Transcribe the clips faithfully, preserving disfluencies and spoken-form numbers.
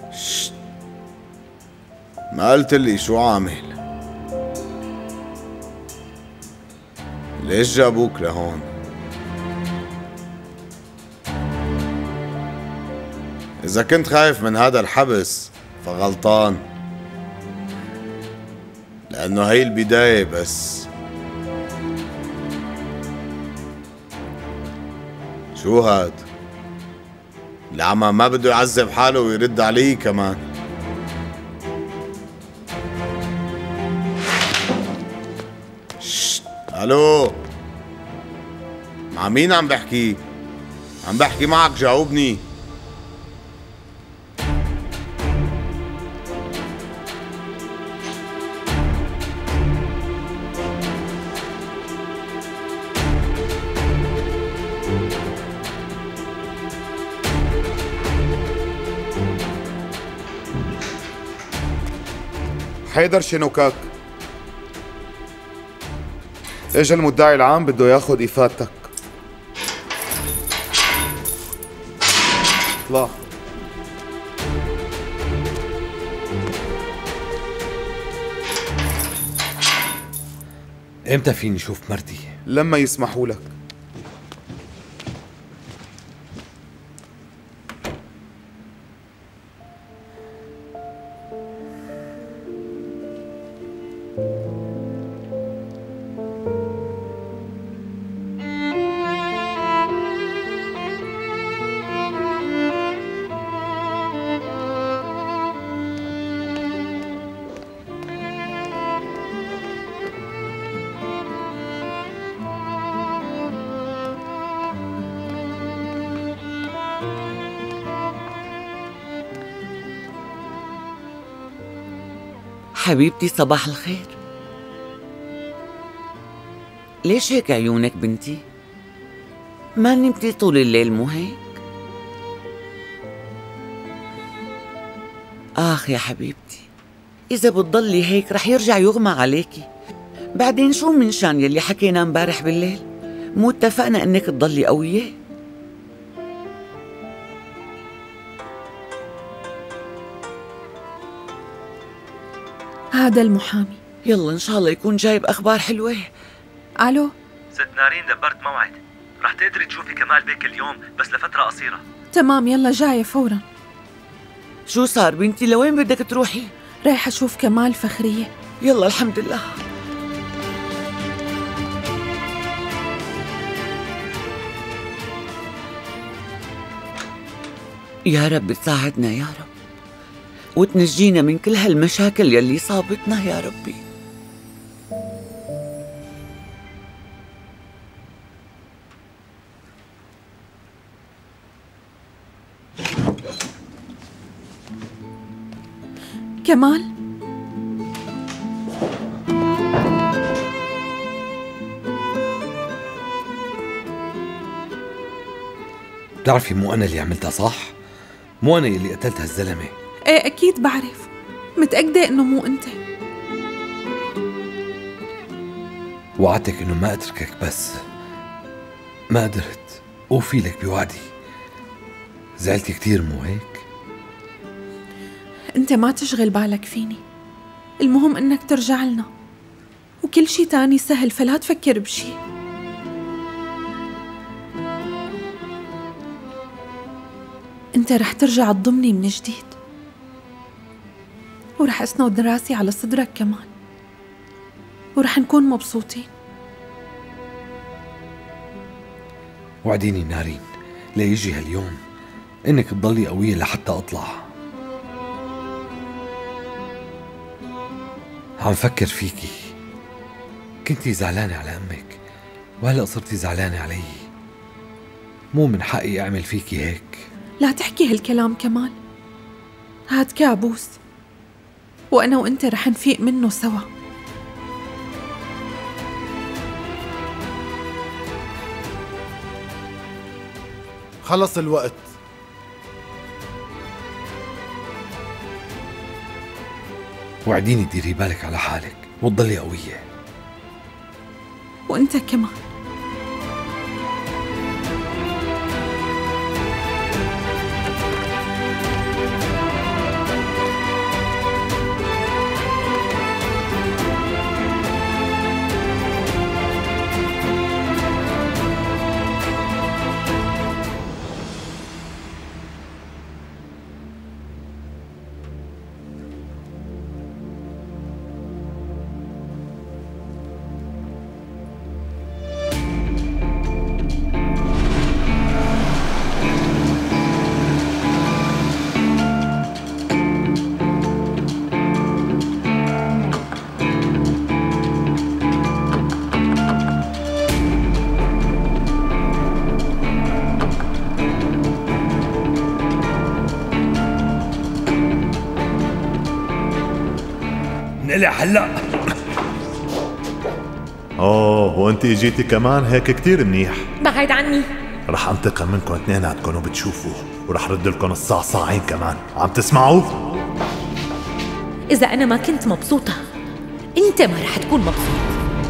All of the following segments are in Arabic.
شت. ما قلت لي شو عامل؟ ليش جابوك لهون؟ إذا كنت خايف من هذا الحبس فغلطان، لأنه هي البداية بس. شو هاد؟ العمى ما بده يعذب حاله ويرد علي كمان. شت. الو، مع مين عم بحكي؟ عم بحكي معك، جاوبني. حيدر شنوكاك، اجا المدعي العام بده ياخد افادتك. اطلع. امتى فيني اشوف مرتي؟ لما يسمحوا لك. حبيبتي صباح الخير. ليش هيك عيونك بنتي؟ ما نمتي طول الليل مو هيك؟ آخ يا حبيبتي، إذا بتضلي هيك رح يرجع يغمى عليكي. بعدين شو من شان يلي حكينا امبارح بالليل؟ مو اتفقنا انك تضلي قوية؟ هذا المحامي. يلا ان شاء الله يكون جايب اخبار حلوة. الو ست نارين، دبرت موعد، رح تقدري تشوفي كمال بيك اليوم بس لفترة قصيرة. تمام، يلا جاية فورا. شو صار بنتي؟ لوين بدك تروحي؟ رايحة اشوف كمال فخرية. يلا الحمد لله. يا رب تساعدنا يا رب وتنجينا من كل هالمشاكل يلي صابتنا يا ربي. كمال، بتعرفي مو أنا اللي عملتها صح؟ مو أنا اللي قتلت هالزلمة. ايه اكيد بعرف، متأكدة انه مو انت. وعدتك انه ما اتركك بس ما قدرت اوفي لك بوعدي. زعلتي كتير مو هيك؟ انت ما تشغل بالك فيني، المهم انك ترجع لنا، وكل شي تاني سهل، فلا تفكر بشي. انت رح ترجع تضمني من جديد، ورح اسند راسي على صدرك كمان، ورح نكون مبسوطين. وعديني نارين ليجي هاليوم انك تضلي قوية لحتى اطلع. عم فكر فيكي، كنتي زعلانة على امك وهلأ صرتي زعلانة علي. مو من حقي اعمل فيكي هيك. لا تحكي هالكلام كمال، هاد كابوس، وأنا وأنت رح نفيق منه سوا. خلص الوقت. وعديني ديري بالك على حالك وتضلي قوية. وأنت كمان. انقلع هلا. اوه وانت اجيتي كمان هيك كتير منيح. بعد عني. رح انتقم منكم اثنيناتكم وبتشوفوا، ورح رد لكم الصعصاعين كمان. عم تسمعوا؟ إذا أنا ما كنت مبسوطة أنت ما رح تكون مبسوط.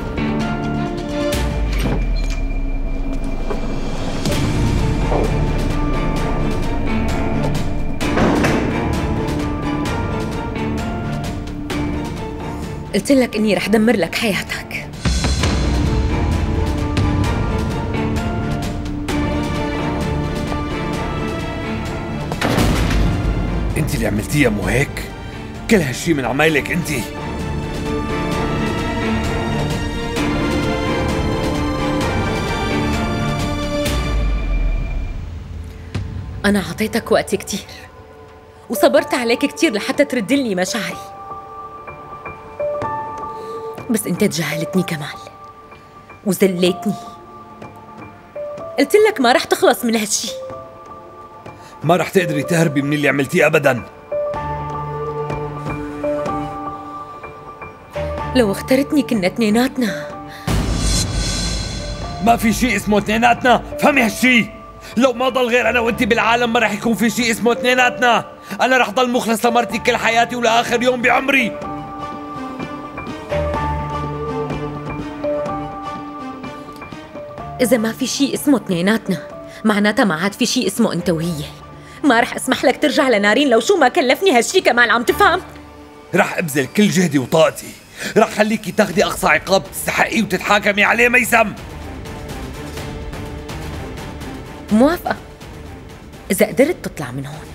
قلت لك إني رح دمر لك حياتك. انت اللي عملتيها مو هيك؟ كل هالشي من عمايلك انت. أنا عطيتك وقت كتير وصبرت عليك كتير لحتى تردلني مشاعري، بس انت تجاهلتني كمال وذليتني. قلت لك ما رح تخلص من هالشي. ما رح تقدري تهربي من اللي عملتيه ابدا. لو اخترتني كنا اثنيناتنا. ما في شيء اسمه اثنيناتنا، فهمي هالشي. لو ما ضل غير انا وانت بالعالم ما رح يكون في شيء اسمه اثنيناتنا. انا رح ضل مخلص لمرتي كل حياتي ولاخر يوم بعمري. إذا ما في شيء اسمه اثنيناتنا معناتها ما عاد في شيء اسمه انت وهي. ما رح اسمح لك ترجع لنارين لو شو ما كلفني هالشي كمان، عم تفهم؟ رح ابذل كل جهدي وطاقتي، رح خليكي تاخدي اقصى عقاب تستحقيه وتتحاكمي عليه ميسم. موافقة إذا قدرت تطلع من هون.